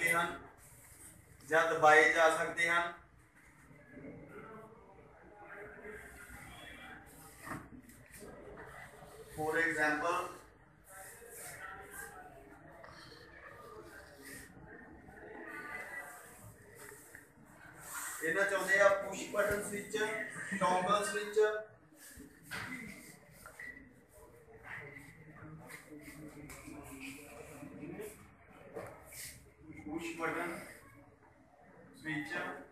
सकते हैं या दबाए जा सकते हैं। फॉर एग्जाम्पल इन्हें चाहते हैं push button switch, toggle switch, push button switch